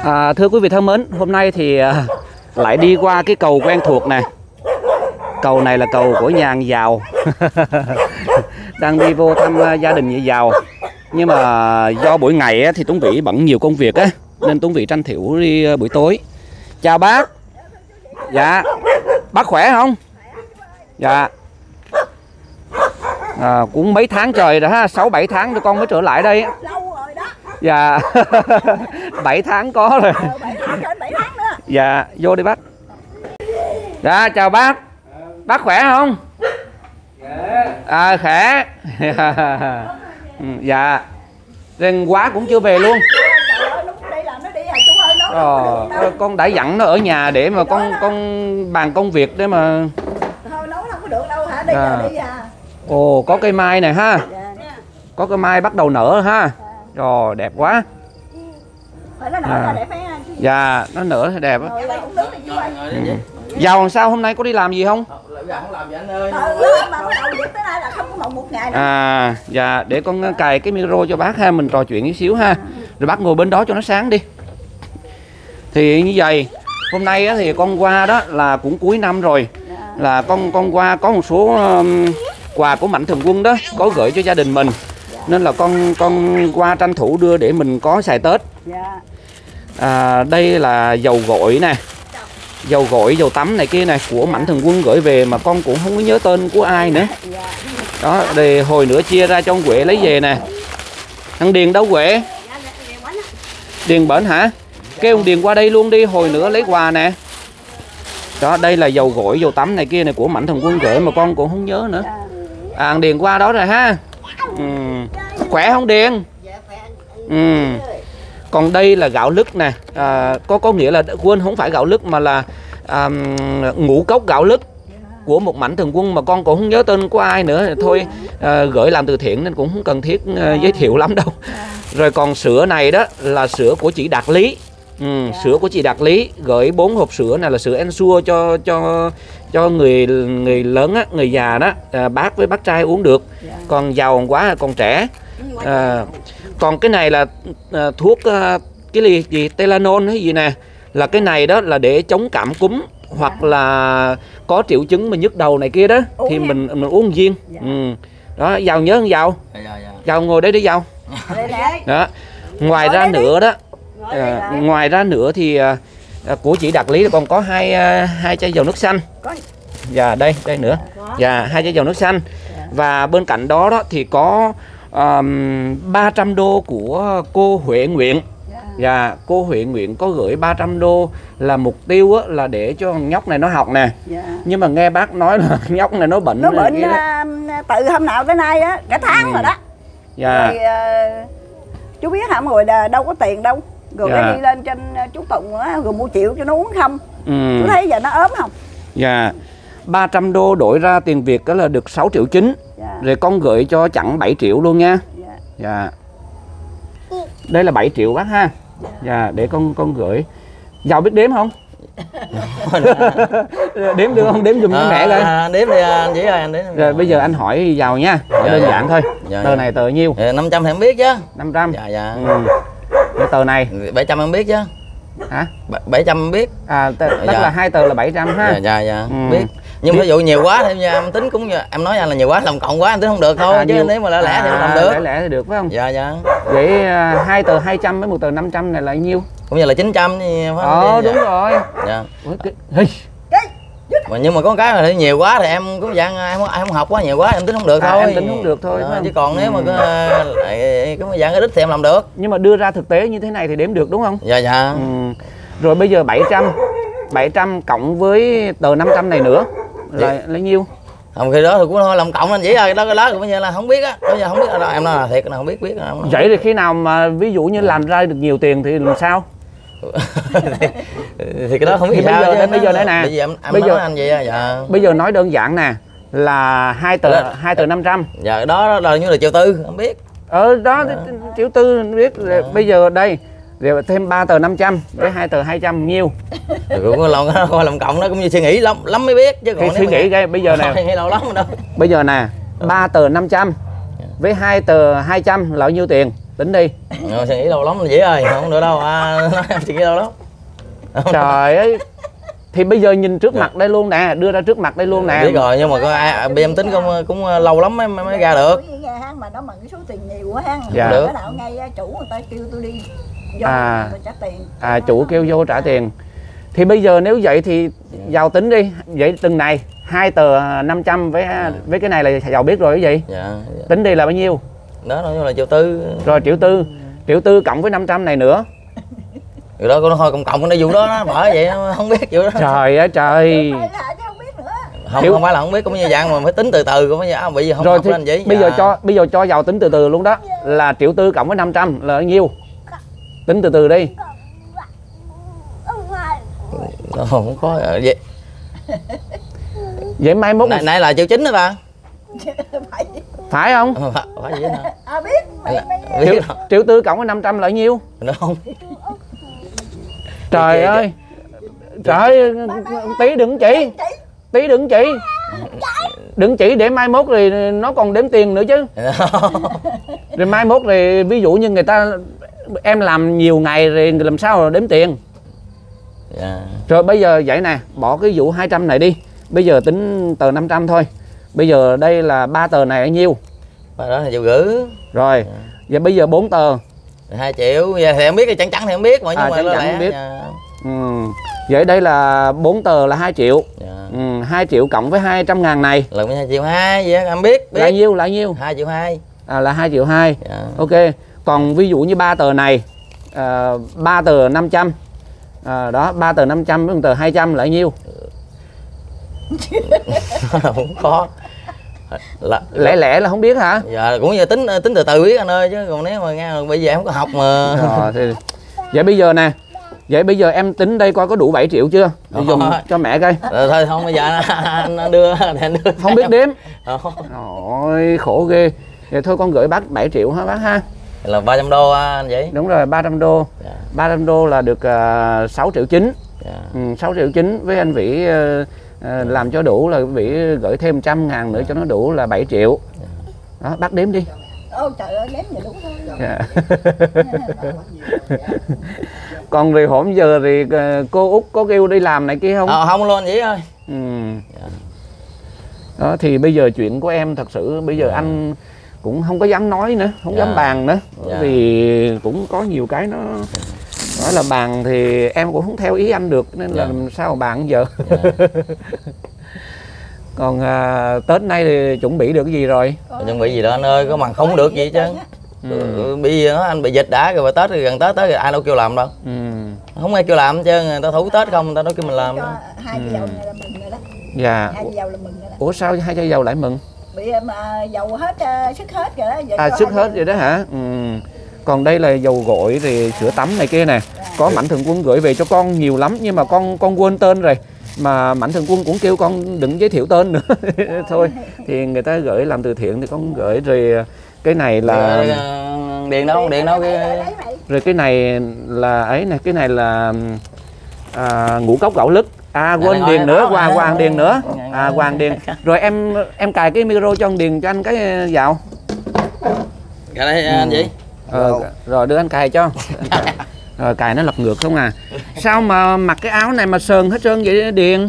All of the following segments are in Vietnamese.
Thưa quý vị thân mến, hôm nay thì lại đi qua cái cầu quen thuộc nè. Cầu này là cầu của nhà hàng giàu. Đang đi vô thăm gia đình nhà giàu. Nhưng mà do buổi ngày thì Tuấn Vĩ bận nhiều công việc á, nên Tuấn Vĩ tranh thủ đi buổi tối. Chào bác. Dạ. Bác khỏe không? Dạ. Cũng mấy tháng trời rồi ha, 6-7 tháng tụi con mới trở lại đây. Lâu rồi đó. Dạ. 7 tháng có rồi. 7 tháng nữa. Dạ, vô đi bác. Dạ, chào bác. Bác khỏe không? Khỏe. Dạ. Rèn quá cũng chưa về luôn. Trời ơi, nó đi làm nó đi à chú ơi, nó Con đã dặn nó ở nhà để mà con bàn công việc để mà thôi nấu không có được đâu hả, đi à đi à. Ồ, có cây mai này ha. Dạ. Có cây mai bắt đầu nở ha. Rồi, đẹp quá. Phải nó nở ra đẹp mấy anh chứ. Dạ, nó nở đẹp á. Rồi uống nước đi chú ơi. Giàu làm sao, hôm nay có đi làm gì không? Không làm gì anh ơi. Mà bắt đầu dịch tới nay là không có mộng một ngày nữa. Dạ, để con cài cái micro cho bác ha, mình trò chuyện chút xíu ha. Rồi bác ngồi bên đó cho nó sáng đi. Thì như vậy, hôm nay á, thì con qua đó là cũng cuối năm rồi. Là con qua có một số quà của Mạnh Thường Quân đó, có gửi cho gia đình mình. Nên là con qua tranh thủ đưa để mình có xài Tết. Đây là dầu gội nè, dầu gội, dầu tắm này kia này của Mạnh Thường Quân gửi về mà con cũng không có nhớ tên của ai nữa. Đó, để hồi nữa chia ra cho ông Huệ lấy về nè. Thằng Điền đâu Huệ? Điền bển hả? Cái ông Điền qua đây luôn đi, hồi nữa lấy quà nè. Đó, đây là dầu gội, dầu tắm này kia này của Mạnh Thường Quân gửi mà con cũng không nhớ nữa. Thằng Điền qua đó rồi ha. Khỏe không Điền? Còn đây là gạo lứt nè, có nghĩa là quên, không phải gạo lứt mà là ngũ cốc gạo lứt của một Mạnh Thường Quân mà con cũng không nhớ tên của ai nữa. Thôi gửi làm từ thiện nên cũng không cần thiết giới thiệu lắm đâu. Rồi còn sữa này đó là sữa của chị Đạt Lý. Sữa của chị Đạt Lý gửi 4 hộp sữa này là sữa Ensure cho người lớn á, người già đó, bác với bác trai uống được. Còn giàu quá còn trẻ. Còn cái này là thuốc cái gì Telanol hay gì nè, là cái này đó là để chống cảm cúm hoặc là có triệu chứng mà nhức đầu này kia đó thì mình uống viên. Đó, Giàu nhớ không Giàu? Giàu ngồi đây đi Giàu. Đó. Ngoài ra nữa thì của chị Đạt Lý còn có hai chai dầu nước xanh. Dạ, đây nữa. Dạ, 2 chai dầu nước xanh. Và bên cạnh đó thì có 300 đô của cô Huệ Nguyện. Dạ, cô Huệ Nguyện có gửi 300 đô là mục tiêu á, là để cho nhóc này nó học nè. Nhưng mà nghe bác nói là nhóc này nó bệnh. Nó bệnh từ hôm nào tới nay á, cả tháng rồi đó. Rồi chú biết hả, rồi đâu có tiền đâu. Rồi cái đi lên trên chú Tùng á, rồi mua chịu cho nó uống không. Chú thấy giờ nó ốm không? Dạ. 300 đô đổi ra tiền Việt đó là được 6,9 triệu. Rồi con gửi cho chẳng 7 triệu luôn nha. Dạ. Đây là 7 triệu bác ha. Dạ, để con gửi. Giàu biết đếm không? Đếm được không? Đếm giùm cho mẹ coi. Đếm đi anh, chỉ ơi anh đếm. Rồi bây giờ anh hỏi Giàu nha. Hỏi đơn giản thôi. Tờ này tờ nhiêu? 500 thì em biết chứ. 500. Dạ. Cái tờ này 700 em biết chứ. Hả? 700 em biết. Tức là 2 tờ là 700 ha. Dạ. Biết. Nhưng ví dụ nhiều quá thì em tính cũng em nói anh là nhiều quá, làm cộng quá em tính không được thôi, chứ nếu mà lẻ lẻ thì không làm được. Lẻ thì được phải không? Dạ. Vậy 2 tờ 200 với 1 tờ 500 này là nhiêu? Cũng như là 900 phải không? Đúng rồi. Dạ. Mà nhưng mà có cái là nhiều quá thì em cũng dạng em không học quá, nhiều quá em tính không được thôi. Em tính không được thôi. Chứ còn nếu mà cái dạng ít thì em làm được. Nhưng mà đưa ra thực tế như thế này thì đếm được đúng không? Dạ. Rồi bây giờ 700 cộng với tờ 500 này nữa là lấy nhiêu? Khi đó thì cũng thôi làm cộng anh chỉ ơi, cái đó cũng như là không biết á, bây giờ không biết đâu, em nói là thiệt là không biết. Vậy thì khi nào mà ví dụ như làm ra được nhiều tiền thì làm sao? thì cái đó không biết sao chứ. Bây giờ đây nè. Bây giờ anh vậy dạ. Bây giờ nói đơn giản nè, là 2 tờ 500. Dạ, đó là như là 1,4 triệu không biết. Đó 1,4 triệu biết. Bây giờ đây rồi thêm 3 tờ 500 với 2 tờ 200 nhiêu? Cũng làm cộng nó cũng như suy nghĩ lắm mới biết chứ còn suy nghĩ cái bây giờ nè. Nghĩ lâu lắm đâu. Bây giờ nè, 3 tờ 500 với 2 tờ 200 là bao nhiêu tiền? Tính đi. Suy nghĩ lâu lắm vậy ơi, không được đâu. Em suy nghĩ lâu lắm. Trời ơi. Thì bây giờ nhìn trước mặt đây luôn nè, đưa ra trước mặt đây luôn nè. Biết rồi, nhưng mà em tính cũng lâu lắm mới ra được. Mà nó mượn số tiền nhiều quá ha. Dạ. Được. Cái nào ngay chủ người ta kêu tôi đi vô tôi trả tiền. Chủ kêu vô trả tiền. Thì bây giờ nếu vậy thì giàu tính đi. Vậy từng này 2 tờ 500 với cái này là giàu biết rồi cái gì? Dạ. Tính đi là bao nhiêu? Đó nói chung là 1,4 triệu. Rồi 1,4 triệu cộng với 500 này nữa. Rồi đó nó thôi cộng nó vụ đó nó bỏ vậy nó không biết vụ đó. Trời ơi trời. Không phải là không biết, cũng như dạng mà phải tính từ từ cũng bây giờ bị không rồi học lên vậy. Bây giờ cho giàu tính từ từ luôn đó. Là 1,4 triệu cộng với 500 là bao nhiêu? Tính từ từ đi. Không có vậy. Vậy mai mốt này là 1,9 triệu đó ta. Phải không? Phải vậy hả? Biết. 1,4 triệu cộng với 500 là bao nhiêu? Không. Trời ơi. Trời, tí đừng chỉ. Tí đừng chỉ. Đừng chỉ để mai mốt thì nó còn đếm tiền nữa chứ. Rồi mai mốt thì ví dụ như người ta em làm nhiều ngày rồi làm sao đếm tiền. Rồi bây giờ vậy nè, bỏ cái vụ 200 này đi. Bây giờ tính tờ 500 thôi. Bây giờ đây là 3 tờ này bao nhiêu? Đó là 1,5 triệu. Rồi. Vậy bây giờ 4 tờ 2 triệu. Vậy thì em biết, chẳng thì em biết mà, nhưng mà chẳng không biết. Vậy đây là 4 tờ là 2 triệu. 2 triệu cộng với 200.000 này là 2,2 triệu vậy em biết. Là nhiêu? 2,2 triệu. Là 2,2 triệu. Ok. Còn ví dụ như 3 tờ này 3 tờ 500. Đó, 3 tờ 500 với 1 tờ 200 là nhiêu? Không có. Lẻ là không biết hả? Dạ cũng như tính từ từ biết anh ơi, chứ còn nếu mà nghe bây giờ em không có học mà. Thì... Vậy bây giờ nè. Vậy bây giờ em tính đây coi có đủ 7 triệu chưa? Dùng cho mẹ coi. Thôi không, bây giờ anh đưa. Không biết đếm. Ôi khổ ghê. Vậy thôi con gửi bác 7 triệu hả bác ha? Là 300 đô anh vậy? Đúng rồi, 300 đô. 300 đô là được 6,9 triệu. 6,9 triệu với anh Vĩ làm cho đủ là Vĩ gửi thêm 100.000 nữa cho nó đủ là 7 triệu. Đó, bác đếm đi. Ôi trời ơi, đếm vậy đúng thôi. Còn thì hôm giờ thì cô Út có kêu đi làm này kia không? Không luôn vậy thôi. Đó thì bây giờ chuyện của em thật sự bây giờ anh cũng không có dám nói nữa, không dám bàn nữa. Vì cũng có nhiều cái nó nói là bàn thì em cũng không theo ý anh được, nên là làm sao mà bàn giờ. Còn Tết nay thì chuẩn bị được cái gì rồi? Chuẩn bị gì đó anh ơi, có mà không được gì chứ. Bị anh bị dịch đã rồi, Tết rồi gần Tết tới rồi ai đâu kêu làm đâu. Không ai kêu làm hết trơn, người ta thủ Tết không, người ta nói kêu mình làm. 2 chai dầu này là mừng rồi đó. Dạ. 2 chai dầu là mừng rồi đó. Ủa sao 2 chai dầu lại mừng? Bị dầu hết, sức hết rồi đó. Sức hết rồi đó hả? Còn đây là dầu gội thì sữa tắm này kia nè. Có Mạnh Thường Quân gửi về cho con nhiều lắm, nhưng mà con quên tên rồi. Mà Mạnh Thường Quân cũng kêu con đừng giới thiệu tên nữa. Thôi thì người ta gửi làm từ thiện thì con gửi. Rồi cái này là điền đâu rồi cái này là ấy nè, cái này là ngũ cốc gạo lứt. Quên điền nữa, Hoàng điền nữa. Hoàng điền. Rồi em cài cái micro cho anh điền cho anh cái vào. Cài đây anh gì? Rồi đưa anh cài cho. Rồi cài nó lật ngược không à. Sao mà mặc cái áo này mà sờn hết trơn vậy Điền?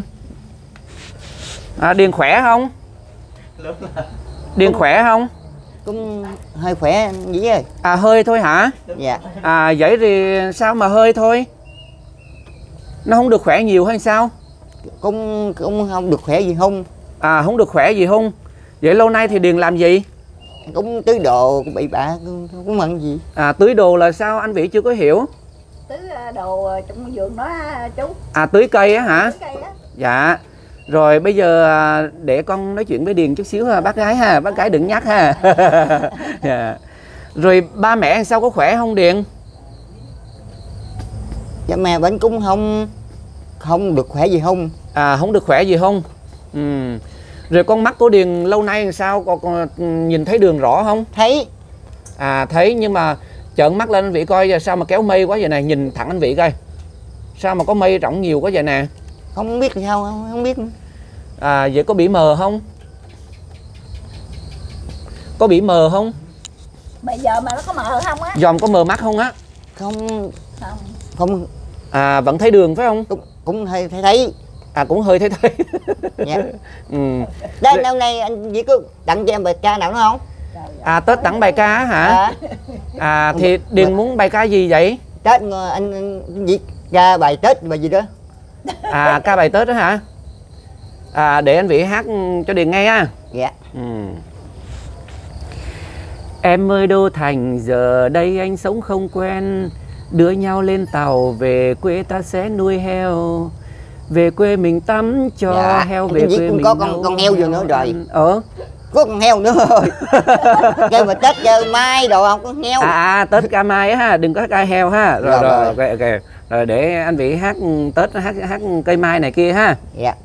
Điền khỏe không? Điền khỏe không? Cũng hơi khỏe Vĩ ơi. Hơi thôi hả? Dạ. Vậy thì sao mà hơi thôi? Nó không được khỏe nhiều hay sao? Cũng không được khỏe gì không. Không được khỏe gì không? Vậy lâu nay thì Điền làm gì? Cũng tưới đồ cũng bị bạ, cũng mặn gì. Tưới đồ là sao anh Vĩ chưa có hiểu. Tưới đồ trong vườn đó chú. Tưới cây á hả? Tưới cây đó. Dạ. Rồi bây giờ để con nói chuyện với Điền chút xíu ha bác gái ha, bác gái đừng nhắc ha. Yeah. Rồi ba mẹ sao có khỏe không Điền? Dạ mẹ vẫn cũng không được khỏe gì không. Không được khỏe gì không? Rồi con mắt của Điền lâu nay làm sao, còn nhìn thấy đường rõ không? Thấy. Thấy, nhưng mà trợn mắt lên anh Vĩ coi sao mà kéo mây quá vậy nè, nhìn thẳng anh Vĩ coi. Sao mà có mây rộng nhiều quá vậy nè? Không biết sao, không biết. Vậy có bị mờ không? Có bị mờ không? Bây giờ mà nó có mờ không á? Dòm có mờ mắt không á? Không. Không. Không. À vẫn thấy đường phải không? Cũng thấy. À cũng hơi thấy. Dạ. Ừ. Đây hôm nay anh chỉ có tặng cho em bài ca nào nữa không? À Tết tặng bài ca á hả? À thì Điền muốn bài ca gì vậy? Tết anh chỉ ca bài Tết bài gì đó. À ca bài Tết đó hả? À để anh Vĩ hát cho Điền nghe á. Dạ. Ừ. Em ơi Đô Thành giờ đây anh sống không quen, đưa nhau lên tàu về quê ta sẽ nuôi heo, về quê mình tắm cho Dạ. heo, về quê mình có con heo vừa nữa rồi. Có con heo nữa rồi. Kêu mà Tết kêu mai đồ không, con heo. Tết ca mai á ha, đừng có ca heo ha. Rồi okay. Rồi để anh Vĩ hát Tết hát cây mai này kia ha. Dạ.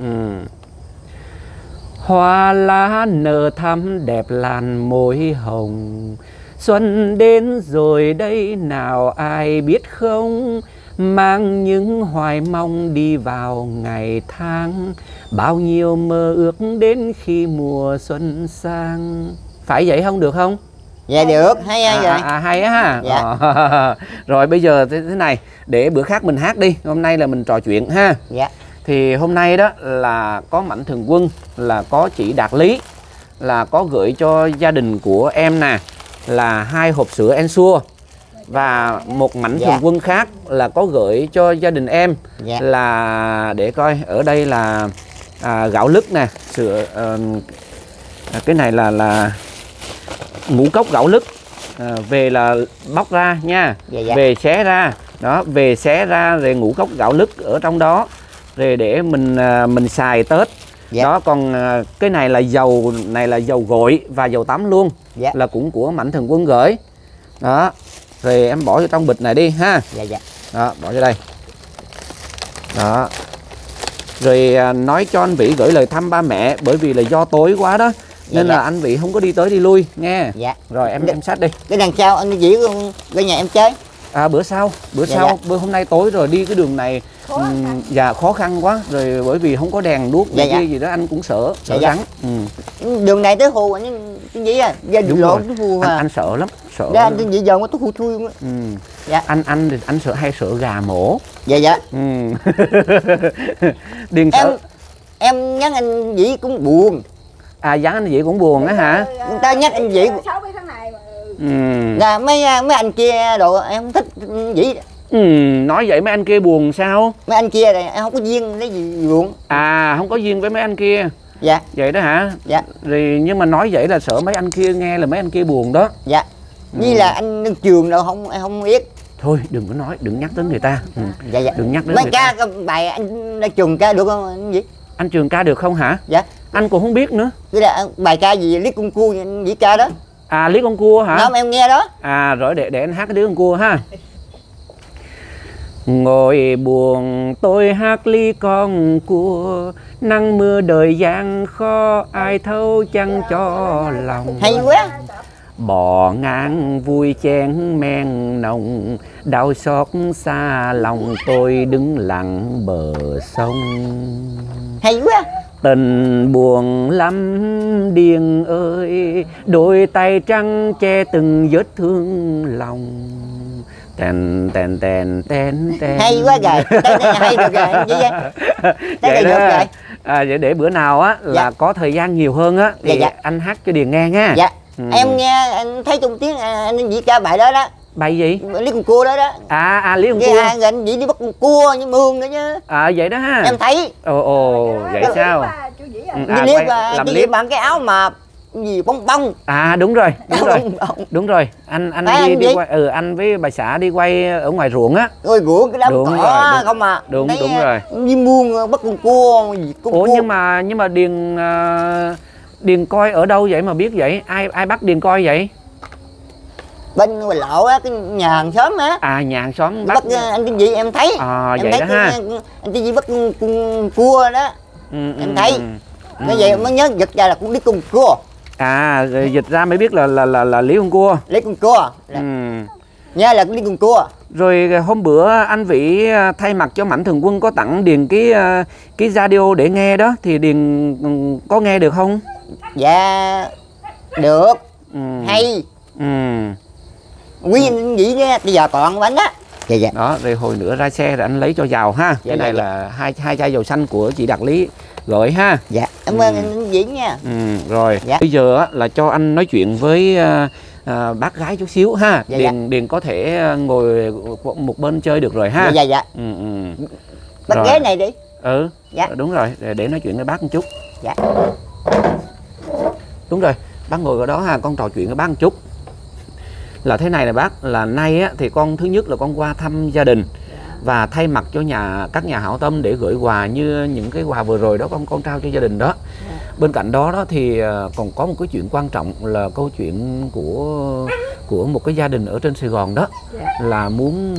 Hoa lá nở thắm đẹp làn môi hồng, xuân đến rồi đây nào ai biết không, mang những hoài mong đi vào ngày tháng, bao nhiêu mơ ước đến khi mùa xuân sang. Phải vậy không, được không? Dạ được, hay vậy. Hay á ha. Dạ. Rồi bây giờ thế này, để bữa khác mình hát đi, hôm nay là mình trò chuyện ha. Dạ. Thì hôm nay đó là có Mạnh Thường Quân, là có chị Đạt Lý, là có gửi cho gia đình của em nè là 2 hộp sữa Ensure, và một Mạnh Thường Quân khác là có gửi cho gia đình em là để coi ở đây là gạo lứt nè, sữa cái này là ngũ cốc gạo lứt, về là bóc ra nha, về xé ra đó, về xé ra rồi ngũ cốc gạo lứt ở trong đó rồi để mình xài Tết. Đó, còn cái này là dầu gội và dầu tắm luôn, là cũng của Mạnh Thường Quân gửi đó. Rồi em bỏ vô trong bịch này đi ha. Đó, bỏ vô đây đó. Rồi nói cho anh Vĩ gửi lời thăm ba mẹ, bởi vì là do tối quá đó nên là anh Vĩ không có đi tới đi lui nghe. Rồi em xách đi. Cái đằng sau anh Vĩ về nhà em chơi. Bữa sau bữa hôm nay tối rồi đi cái đường này khó khăn quá rồi, bởi vì không có đèn đuốc gì đó, anh cũng sợ rắn. Đường này tới Hồ anh cái gì à, đúng rồi. Anh sợ lắm, sợ anh cái gì giờ nó tôi thui luôn á. Anh hay sợ gà mổ. Điền sợ. Em nhắc anh Vĩ cũng buồn. Nhắn anh Vĩ cũng buồn á hả? Người ta nhắc anh Vĩ là mấy anh kia đồ em không thích Vĩ. Nói vậy mấy anh kia buồn sao? Mấy anh kia này em không có duyên lấy gì buồn. Không có duyên với mấy anh kia. Dạ. Vậy đó hả? Dạ. Rồi nhưng mà nói vậy là sợ mấy anh kia nghe là mấy anh kia buồn đó. Dạ. Như là anh đương trường đâu em không biết. Thôi đừng có nói, đừng nhắc tới người ta. Đừng nhắc đến mấy người ca ta. bài anh trường ca được không anh Vĩ? Anh trường ca được không hả? Dạ. Anh cũng không biết nữa. Cái là bài ca gì Lý Cung Cua anh Vĩ ca đó. Lý Con Cua hả? Không, em nghe đó. Rồi để anh hát cái Lý Con Cua ha. Ngồi buồn tôi hát Lý Con Cua, nắng mưa đời gian khó ai thấu chăng cho lòng. Hay quá. Bò ngang vui chén men nồng, đau xót xa lòng tôi đứng lặng bờ sông. Hay quá. Tình buồn lắm Điền ơi, đôi tay trắng che từng vết thương lòng. Tèn. Hay quá rồi, hay được rồi anh Vĩ ơi. Vậy được rồi. Vậy để bữa nào á là có thời gian nhiều hơn á thì anh hát cho Điền nghe nha. Em nghe anh thấy trong tiếng anh Vĩ ca bài đó đó. Bài gì? Lý Con Cua đó đó. Lý Con Cua. Anh Vĩ đi bắt con cua như mương nữa chứ. Vậy đó ha. Em thấy. Vậy sao? Clip làm clip bằng cái áo mà gì bông bông. Đúng rồi. Anh đi quay, anh với bà xã đi quay ở ngoài ruộng á. Rồi ruộng cái đám cỏ không mà. Đúng rồi. Đi muông bắt con cua gì cua. Nhưng mà Điền coi ở đâu vậy mà biết vậy? Ai bắt Điền coi vậy? Bên ngoài lộ á, cái nhà hàng xóm á. Nhà hàng xóm bắt anh cái gì em thấy. Em vậy thấy đó ha. Anh cái gì bắt con cua đó. Em thấy. Như vậy mới nhớ giật ra là cũng đi cùng cua. Rồi dịch ra mới biết là Lý Con Cua. Lý Con Cua. Nhớ là Lý Con Cua. Rồi hôm bữa anh Vĩ thay mặt cho Mạnh Thường Quân có tặng Điền cái radio để nghe đó, thì Điền có nghe được không? Dạ được. Hay. Quý dĩ nha, bây giờ còn bánh á. Dạ. Đó, rồi hồi nữa ra xe rồi anh lấy cho giàu ha. Cái này là hai chai dầu xanh của chị Đạt Lý gửi ha. Dạ, cảm ơn anh Dĩ nha. Rồi, bây giờ á, là cho anh nói chuyện với bác gái chút xíu ha. Điền có thể ngồi một bên chơi được rồi ha. Dạ. Bác ghế này đi. Dạ. Đúng rồi, để nói chuyện với bác một chút. Dạ. Đúng rồi, bác ngồi ở đó ha, con trò chuyện với bác một chút. Là thế này nè bác, là nay á, thì con thứ nhất là con qua thăm gia đình và thay mặt cho các nhà hảo tâm để gửi quà như những cái quà vừa rồi đó con trao cho gia đình đó. Bên cạnh đó thì còn có một cái chuyện quan trọng là câu chuyện của một cái gia đình ở trên Sài Gòn đó, là muốn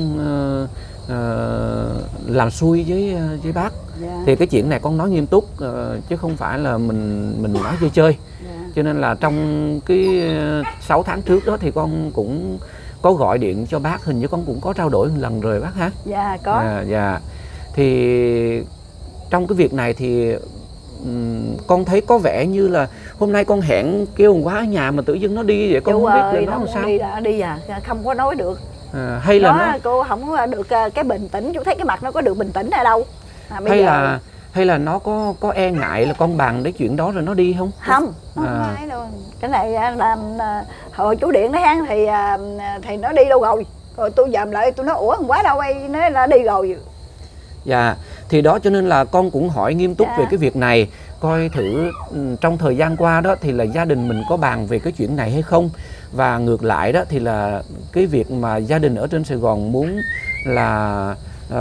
làm xui với bác. Thì cái chuyện này con nói nghiêm túc chứ không phải là mình nói chơi. Cho nên là trong cái 6 tháng trước đó thì con cũng có gọi điện cho bác, hình như con cũng có trao đổi một lần rồi bác ha. Dạ có. Dạ. Thì trong cái việc này thì con thấy có vẻ như là hôm nay con hẹn kêu quá ở nhà mà tự dưng nó đi vậy, con không biết là nó làm sao. Đi không có nói được. Hay là cô không được cái bình tĩnh, chú thấy cái mặt nó có được bình tĩnh ở đâu. Hay là nó có e ngại là con bàn cái chuyện đó rồi nó đi không? Không nói luôn. Cái này là hồi chú điện đấy hắn thì nó đi đâu rồi tôi dòm lại tôi nói ủa quá đâu đây, nó đã đi rồi. Dạ, thì đó cho nên là con cũng hỏi nghiêm túc về cái việc này, coi thử trong thời gian qua đó thì là gia đình mình có bàn về cái chuyện này hay không. Và ngược lại đó thì là cái việc mà gia đình ở trên Sài Gòn muốn là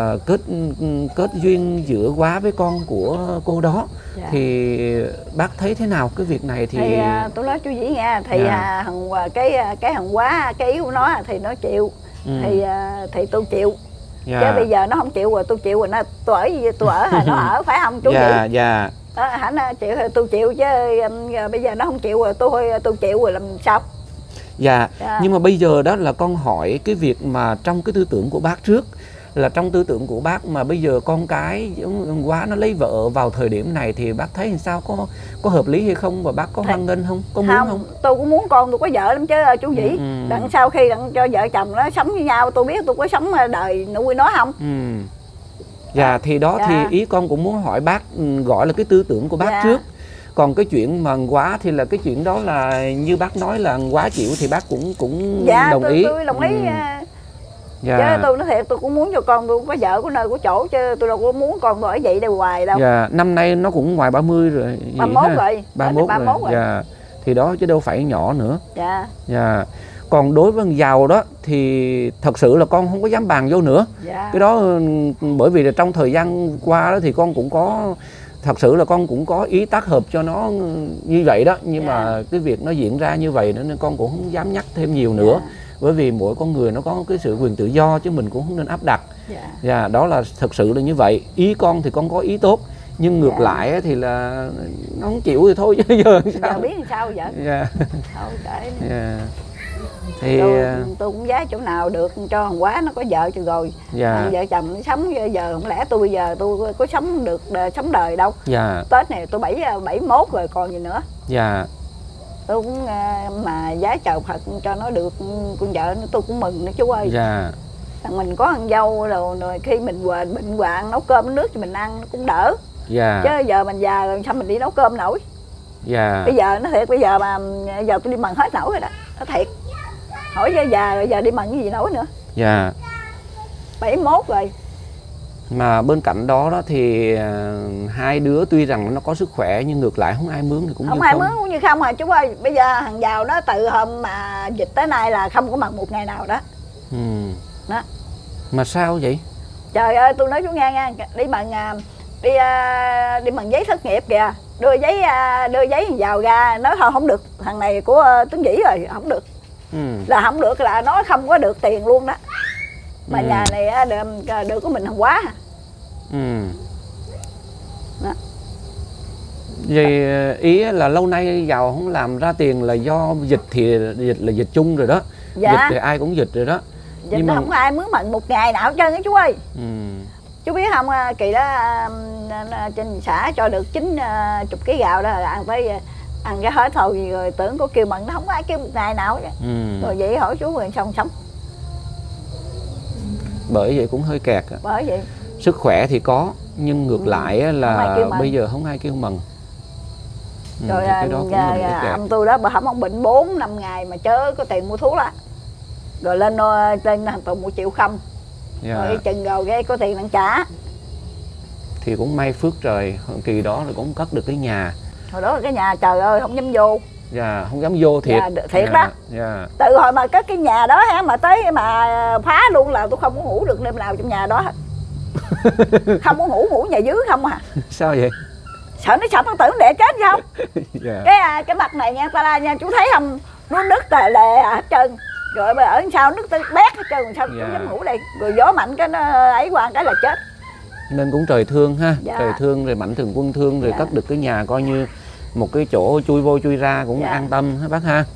kết duyên giữa Quá với con của cô đó. Thì bác thấy thế nào cái việc này? Thì tôi nói chú Dĩ nghe thì cái thằng Quá cái ý của nó thì nó chịu. Thì tôi chịu. Chứ bây giờ nó không chịu rồi tôi chịu rồi, tôi ở nó ở phải không chú Dĩ? Hẳn chịu tôi chịu chứ bây giờ nó không chịu rồi tôi chịu rồi làm sao? Nhưng mà bây giờ đó là con hỏi cái việc mà trong cái tư tưởng của bác trước, là trong tư tưởng của bác mà bây giờ con cái Quá nó lấy vợ vào thời điểm này thì bác thấy làm sao, có hợp lý hay không, và bác có hoan nghênh không, có muốn không? Tôi cũng muốn con tôi có vợ lắm chứ chú Dĩ. Đặng sau khi cho vợ chồng nó sống với nhau tôi biết tôi có sống đời nuôi nó không. Thì đó thì ý con cũng muốn hỏi bác, gọi là cái tư tưởng của bác trước. Còn cái chuyện mà Quá thì là cái chuyện đó là như bác nói là Quá chịu thì bác cũng đồng ý. Tôi đồng ý. Chứ tôi nói thiệt tôi cũng muốn cho con tôi có vợ có nơi có chỗ, chứ tôi đâu có muốn con tôi ở vậy đây hoài đâu. Năm nay nó cũng ngoài 30 rồi. 31 rồi. 31 rồi. Thì đó chứ đâu phải nhỏ nữa. Còn đối với giàu đó thì thật sự là con không có dám bàn vô nữa. Cái đó bởi vì là trong thời gian qua đó thì con cũng có, thật sự là con cũng có ý tác hợp cho nó như vậy đó. Nhưng mà cái việc nó diễn ra như vậy nên con cũng không dám nhắc thêm nhiều nữa. Bởi vì mỗi con người nó có cái sự quyền tự do chứ mình cũng không nên áp đặt. Đó là thật sự là như vậy. Ý con thì con có ý tốt, nhưng ngược lại thì là nó không chịu thì thôi chứ giờ sao? Biết làm sao vậy? Thôi kệ. Thì tôi cũng giá chỗ nào được cho thằng Quá nó có vợ cho rồi. Vợ chồng nó sống giờ không lẽ tôi bây giờ tôi có sống được sống đời đâu. Tết này tôi 71 rồi còn gì nữa. Tôi cũng mà giá chào Phật cho nó được con vợ tôi cũng mừng nữa chú ơi. Thằng mình có thằng dâu rồi khi mình bệnh hoạn nấu cơm nước cho mình ăn nó cũng đỡ. Chứ giờ mình già rồi sao mình đi nấu cơm nổi. Bây giờ nó thiệt, bây giờ mà giờ tôi đi mần hết nổi rồi đó, nó thiệt. Hỏi chứ già rồi giờ đi mần cái gì nổi nữa. 71 rồi. Mà bên cạnh đó thì hai đứa tuy rằng nó có sức khỏe nhưng ngược lại không ai mướn thì cũng không ai mướn cũng như không à chú ơi. Bây giờ thằng giàu đó từ hôm mà dịch tới nay là không có mần một ngày nào đó. Đó. Mà sao vậy? Trời ơi tôi nói chú nghe nha, đi mần giấy thất nghiệp kìa, đưa giấy vào ra nói thôi không được, thằng này của Tuấn Dĩ rồi không được. Là không được là nó không có được tiền luôn đó. Mà nhà này được của mình không quá. Đó. Vậy ý là lâu nay giàu không làm ra tiền là do dịch, thì dịch là dịch chung rồi đó. Dịch thì ai cũng dịch rồi đó. Dịch nhưng mà không có ai mướn mận một ngày nào hết trơn á chú ơi. Chú biết không, kỳ đó trên xã cho được 90 kg gạo đó, ăn tới ăn cái hết thôi rồi tưởng có kêu mận, nó không có ai kêu một ngày nào hết. Rồi vậy hỏi chú rồi xong sống. Bởi vậy cũng hơi kẹt. Bởi vậy Sức khỏe thì có, nhưng ngược lại á là bây giờ không ai kêu mừng. Rồi cái đó cũng là một cái kẹt. ông tôi đó bà hổng ông bệnh 4-5 ngày mà chớ có tiền mua thuốc đó. Rồi lên hàng tuần 1 triệu không. Rồi chừng rồi cái có tiền đang trả. Thì cũng may phước trời, kỳ đó là cũng cất được cái nhà. Hồi đó cái nhà trời ơi không dám vô. Dạ, không dám vô thiệt. Thiệt đó. Từ hồi mà cất cái nhà đó hả, mà tới mà phá luôn là tôi không có ngủ được đêm nào trong nhà đó hết. Không có ngủ nhà dưới không à. Sao vậy? Sợ nó sập nó tưởng để chết không. Cái mặt này nha ta la nha, chú thấy không, nó nứt tè lè hết trơn. Rồi mà ở sau nứt tới bét hết trơn, sao chú dám ngủ đây. Rồi gió mạnh cái nó ấy qua cái là chết. Nên cũng trời thương ha. Trời thương rồi Mạnh Thường Quân thương rồi cất được cái nhà coi như một cái chỗ chui vô chui ra cũng an tâm ha bác ha.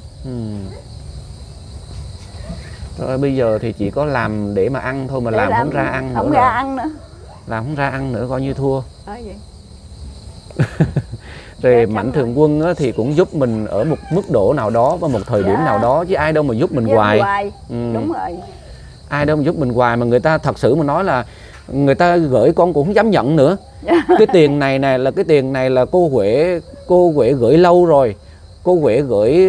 Rồi bây giờ thì chỉ có làm để mà ăn thôi, mà để làm không ra ăn nữa. Không ra ăn nữa. Làm không ra ăn nữa coi như thua. Vậy. Rồi Mạnh Thường Quân á, thì cũng giúp mình ở một mức độ nào đó và một thời điểm nào đó, chứ ai đâu mà giúp mình hoài. Đúng rồi. Ai đâu mà giúp mình hoài, mà người ta thật sự mà nói là người ta gửi con cũng không dám nhận nữa. Cái tiền này là cái tiền này là cô Huệ gửi lâu rồi. Cô Huệ gửi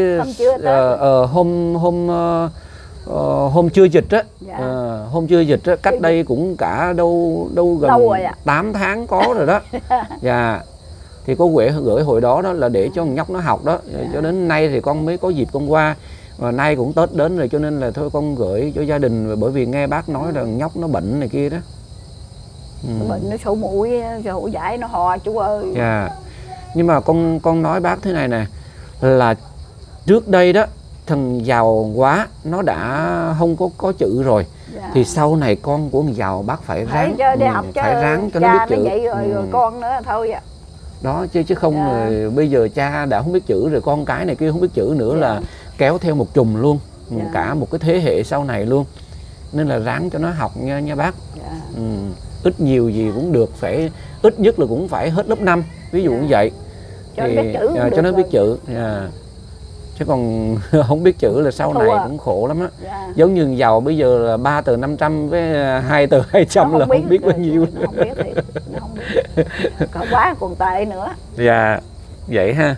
hôm chưa dịch á. Hôm chưa dịch á, cách đây cũng cả đâu gần 8 tháng có rồi đó. Thì cô Huệ gửi hồi đó là để cho nhóc nó học đó. Cho đến nay thì con mới có dịp con qua. Và nay cũng Tết đến rồi cho nên là thôi con gửi cho gia đình, bởi vì nghe bác nói rằng nhóc nó bệnh này kia đó. Bệnh nó sổ mũi giải nó ho chú ơi. Nhưng mà con nói bác thế này nè, là trước đây đó thằng giàu quá nó đã không có chữ rồi. Thì sau này con của thằng giàu bác phải ráng phải ráng cho nó biết chữ. Vậy rồi con nữa thôi đó chứ không rồi bây giờ cha đã không biết chữ rồi con cái này kia không biết chữ nữa là kéo theo một chùm luôn. Cả một cái thế hệ sau này luôn. Nên là ráng cho nó học nha bác. Ít nhiều gì cũng được, phải ít nhất là cũng phải hết lớp 5 ví dụ như vậy cho nó biết chữ. Chứ còn không biết chữ là sau này cũng khổ lắm á. Giống như giàu bây giờ là 3 tờ 500 với 2 tờ 200 là không biết bao nhiêu. Không biết thì không biết. Còn quá còn tệ nữa. Vậy ha.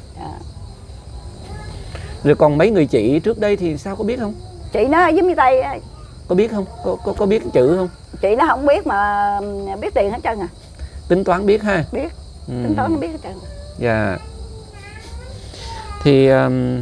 Rồi còn mấy người chị trước đây thì sao, có biết không? Chị nó giống như tay. Có biết không? Có biết chữ không? Chị nó không biết mà biết tiền hết trơn à. Tính toán biết ha? Biết. Tính toán nó biết hết trơn. Thì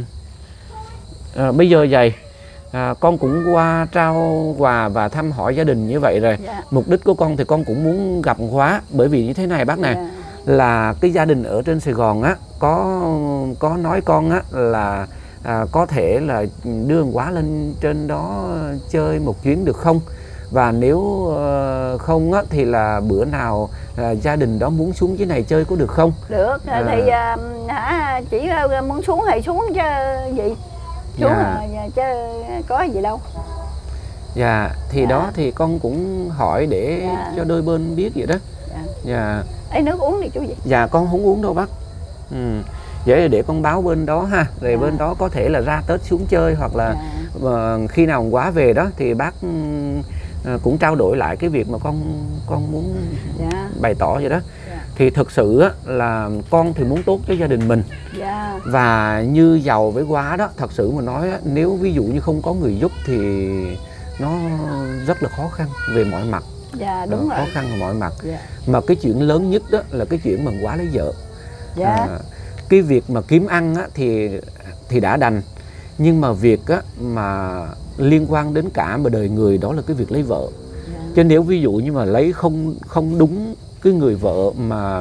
bây giờ vậy con cũng qua trao quà và thăm hỏi gia đình như vậy rồi. Mục đích của con thì con cũng muốn gặp Quá, bởi vì như thế này bác này, là cái gia đình ở trên Sài Gòn á có nói con á là có thể là đưa Quá lên trên đó chơi một chuyến được không? Và nếu không á, thì là bữa nào gia đình đó muốn xuống dưới này chơi có được không? Được, thì chỉ muốn xuống thì xuống chứ gì. Xuống chứ có gì đâu. Thì đó thì con cũng hỏi để cho đôi bên biết vậy đó. Ấy nước uống đi chú gì? Con không uống đâu bác. Vậy là để con báo bên đó ha. Rồi bên đó có thể là ra Tết xuống chơi, hoặc là khi nào Quá về đó thì bác cũng trao đổi lại cái việc mà con muốn bày tỏ vậy đó. Thì thực sự á, là con thì muốn tốt cho gia đình mình. Và như Giàu với Quá đó, thật sự mà nói á, nếu ví dụ như không có người giúp thì nó rất là khó khăn về mọi mặt. Đúng khó khăn về mọi mặt. Mà cái chuyện lớn nhất đó là cái chuyện mà Quá lấy vợ. Cái việc mà kiếm ăn á, thì đã đành. Nhưng mà việc á, mà liên quan đến cả một đời người, đó là cái việc lấy vợ. Chứ nếu ví dụ như mà lấy không đúng cái người vợ mà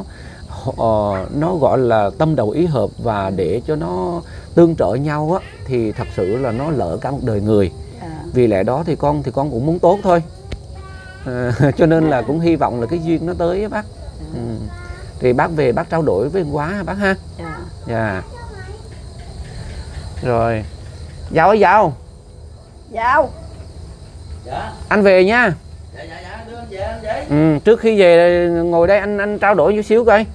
nó gọi là tâm đầu ý hợp và để cho nó tương trợ nhau á, thì thật sự là nó lỡ cả một đời người. Vì lẽ đó thì con cũng muốn tốt thôi. Cho nên là cũng hy vọng là cái duyên nó tới á bác. Thì bác về bác trao đổi với Quá bác ha. Rồi. Giàu ơi Giàu. Anh về nha. Đưa anh về. Trước khi về ngồi đây anh trao đổi chút xíu coi.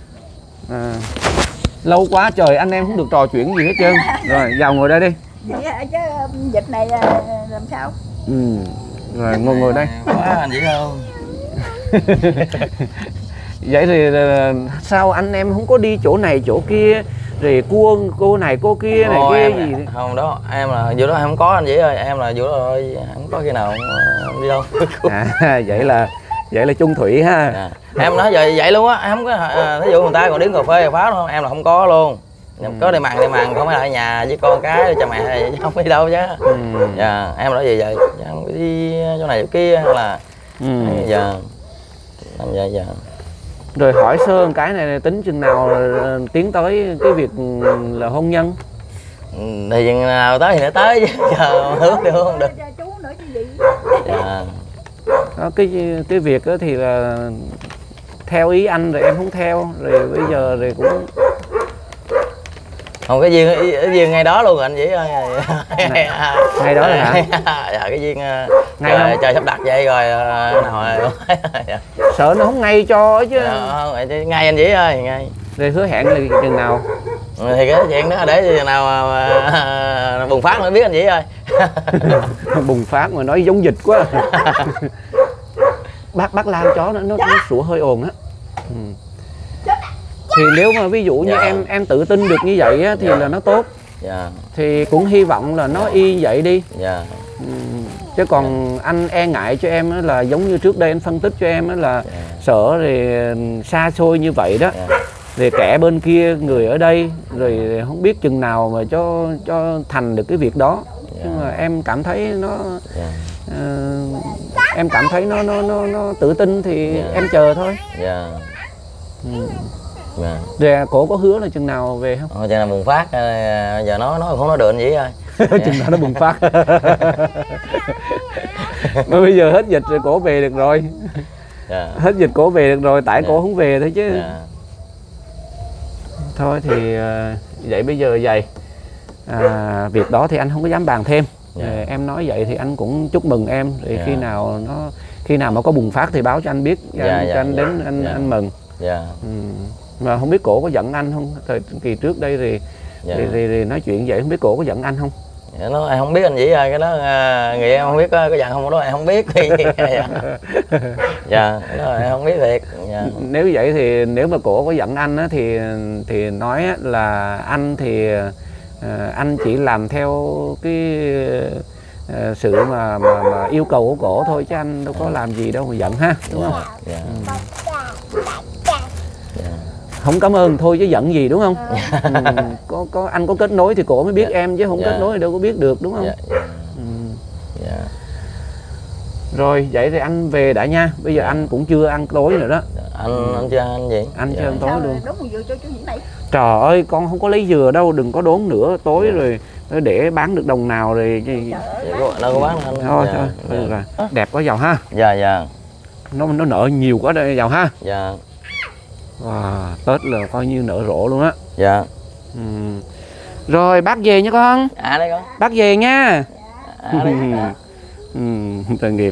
Lâu quá trời anh em không được trò chuyện gì hết trơn. Rồi Giàu ngồi đây đi. Vậy chứ dịch này làm sao? Rồi ngồi đây. Quá anh Vĩ không? Vậy thì sao anh em không có đi chỗ này chỗ kia rồi cua cô này cô kia này kia gì? Không đó, em là vụ đó em không có anh Vĩ ơi, em là vụ đó thôi, không có khi nào em đi đâu. Vậy là chung thủy ha. Dạ. Em nói giờ vậy luôn á, em không có thí dụ người ta còn đứng cà phê cà pháo đâu, em là không có luôn. Có đi mặn không phải ở nhà với con cái cha mẹ chứ không đi đâu chứ. Dạ, em nói gì vậy? Em đi chỗ này chỗ kia hay là giờ làm vậy giờ. Rồi hỏi sơ cái này tính chừng nào tiến tới cái việc là hôn nhân? Thì chừng nào tới thì nó tới chứ giờ hướng được không được. Dạ. Đó, cái việc đó thì là theo ý anh rồi em không theo rồi bây giờ rồi cũng không, cái duyên ngay đó luôn anh Vĩ ơi. ngay đó là hả? Dạ, cái duyên ngay trời sắp đặt vậy rồi hồi sợ nó không ngay cho chứ. Không, ngay anh Vĩ ơi, ngay. Rồi hứa hẹn là chừng nào? Thì cái chuyện đó để chừng nào mà bùng phát mới biết anh Vĩ ơi. Bùng phát mà nói giống dịch quá. Bác Lam chó nó sủa hơi ồn á. Thì nếu mà ví dụ như em tự tin được như vậy á, thì là nó tốt. Thì cũng hy vọng là nó y vậy đi. Chứ còn anh e ngại cho em là giống như trước đây anh phân tích cho em là sợ rồi xa xôi như vậy đó. Rồi kẻ bên kia người ở đây rồi không biết chừng nào mà cho thành được cái việc đó. Nhưng mà em cảm thấy nó em cảm thấy nó tự tin thì em chờ thôi. Rồi cổ có hứa là chừng nào về không? Chừng nào bùng phát, giờ nó không nói được anh Vĩ ơi. Chừng nào nó bùng phát. Mà bây giờ hết dịch rồi cổ về được rồi. Hết dịch cổ về được rồi, tại cổ không về thôi chứ. Thôi thì vậy bây giờ vậy. Việc đó thì anh không có dám bàn thêm. Em nói vậy thì anh cũng chúc mừng em. Rồi khi nào mà có bùng phát thì báo cho anh biết, cho anh đến anh mừng. Mà không biết cổ có giận anh không? Thời kỳ trước đây thì nói chuyện vậy không biết cổ có giận anh không? Nó em không biết anh Vĩ ơi, cái đó người em không biết có giận không đó em không biết. Đó em không biết thiệt. Nếu vậy thì nếu mà cổ có giận anh á thì nói là anh thì anh chỉ làm theo cái sự mà yêu cầu của cổ thôi chứ anh đâu có làm gì đâu mà giận ha, đúng không? Không cảm ơn thôi chứ giận gì, đúng không? Có anh có kết nối thì cổ mới biết em chứ không kết nối thì đâu có biết được, đúng không? Rồi vậy thì anh về đã nha. Bây giờ anh cũng chưa ăn tối nữa đó. Anh chưa ăn gì? Anh chưa ăn tối luôn. Trời ơi, con không có lấy dừa đâu, đừng có đốn nữa, tối rồi để bán được đồng nào rồi. Đâu có bán anh. Thôi rồi. Đẹp quá giàu ha. Nó nở nhiều quá đây giàu ha. Wow, Tết là coi như nở rộ luôn á. Rồi bác về nha con. Đây con. Bác về nha. Tội nghiệp.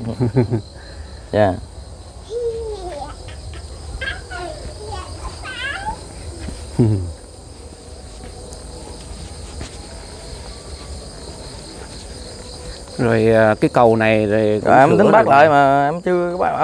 Rồi cái cầu này rồi em tính bắt lại mà em chưa bắt.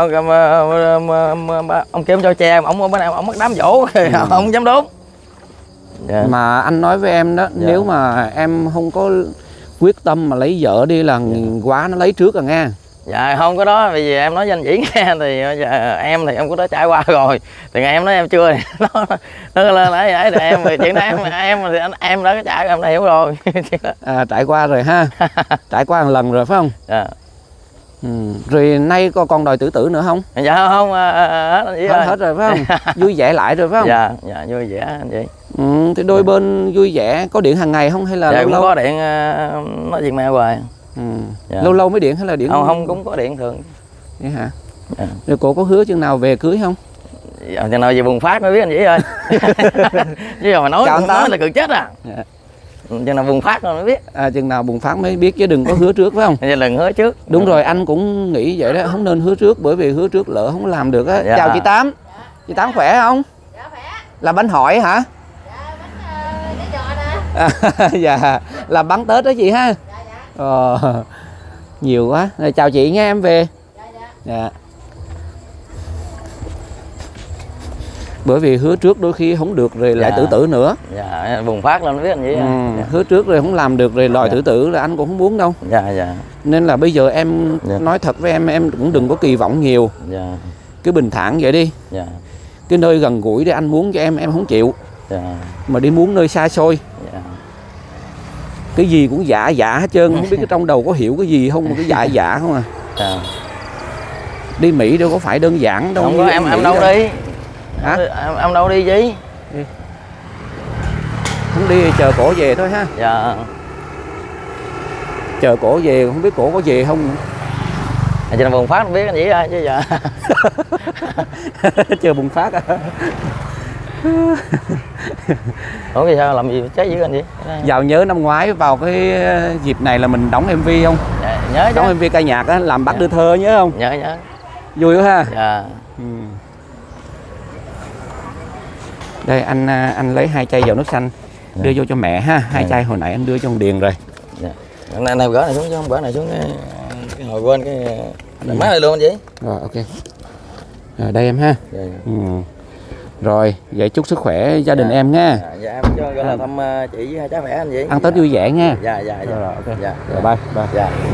Ông kiếm cho che ông mất đám dỗ. Ông không dám đốn. Mà anh nói với em đó, nếu mà em không có quyết tâm mà lấy vợ đi là quá nó lấy trước rồi nghe. Không có đó, vì em nói với anh Vĩ nghe thì em thì em cũng đã trải qua rồi. Thì ngày em nói em chưa thì nó lên lại vậy thì em chuyện đó em thì em đã có trải, em đã hiểu rồi. Trải qua rồi ha. Trải qua một lần rồi phải không? Rồi nay con đòi tử nữa không? Không, hết anh Vĩ ơi. Hết rồi phải không? Vui vẻ lại rồi phải không? Vui vẻ anh Vĩ. Thì đôi bên vui vẻ, có điện hàng ngày không hay là lâu cũng có điện nói chuyện mẹ hoài. Lâu lâu mới điện hay là điện? Không cũng có điện thường. Vậy hả? Rồi cô có hứa chừng nào về cưới không? Chừng nào về bùng phát mới biết anh Vĩ ơi. Chứ mà nói là cực chết à. Chừng nào bùng phát rồi mới biết. Chừng nào bùng phát mới biết chứ đừng có hứa trước phải không? Đừng hứa trước. Đúng rồi, anh cũng nghĩ vậy đó, không nên hứa trước bởi vì hứa trước lỡ không làm được á. Chào chị Tám. Chị Tám khỏe không? Dạ khỏe. Là bánh hỏi hả? Dạ bánh cái giò nè. Dạ, làm bắn Tết đó chị ha. Dạ. Nhiều quá. Rồi, chào chị nghe, em về. Dạ. Bởi vì hứa trước đôi khi không được rồi lại tự tử nữa. Dạ, bùng phát lên, nó biết làm gì. Dạ. Hứa trước rồi không làm được rồi lòi tự tử là anh cũng không muốn đâu. Dạ, dạ. Nên là bây giờ em nói thật với em cũng đừng có kỳ vọng nhiều. Dạ. Cứ bình thản vậy đi. Dạ. Cái nơi gần gũi để anh muốn cho em không chịu. Dạ. Mà đi muốn nơi xa xôi. Dạ. Cái gì cũng dạ hết trơn, không biết cái trong đầu có hiểu cái gì không mà cứ dạ không à. Dạ. Đi Mỹ đâu có phải đơn giản đâu. Không có, em đâu đi. Hả? Em đâu đi chứ? Không đi chờ cổ về thôi ha. Dạ. Chờ cổ về không biết cổ có về không. Cho nên bùng phát không biết cái gì thôi chứ giờ. Chờ bùng phát à. Ủa thì sao làm gì cháy dữ anh gì? Giàu nhớ năm ngoái vào cái dịp này là mình đóng MV không? Dạ, nhớ chứ. Đóng MV ca nhạc á, làm Bác Đưa Thơ nhớ không? Nhớ. Vui quá ha. Dạ. Đây anh lấy 2 chai dầu nước xanh đưa vô cho mẹ ha. 2 chai hồi nãy anh đưa cho con Điền rồi. Dạ. Này gỡ này xuống chứ không gỡ này xuống cái hồi quên cái má này luôn anh chị. Rồi ok. Rồi đây em ha. Dạ. Rồi vậy chúc sức khỏe gia đình em nha. Dạ em cho gọi là thăm chị với hai cháu khỏe anh chị. Ăn Tết vui vẻ nha. Dạ. Rồi ok. Dạ. Rồi bye. Dạ.